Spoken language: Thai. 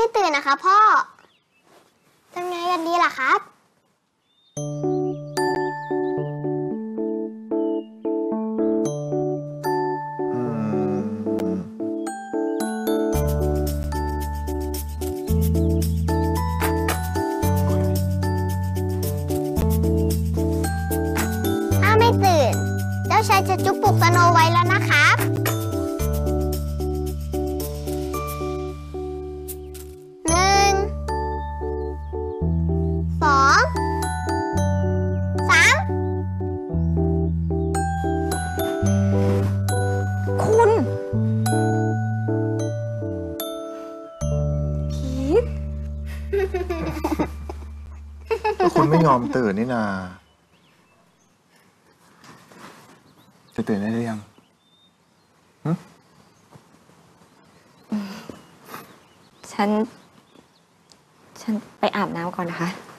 ไม่ตื่นนะคะพ่อทำไงกันดีล่ะครับถ้าไม่ตื่นเจ้าชายจะจุ๊บปลุกสโนไว้แล้วนะครับถ้าคุณไม่ยอมตื่นนี่นาจะตื่นได้หรือยังฉันไปอาบน้ำก่อนนะคะ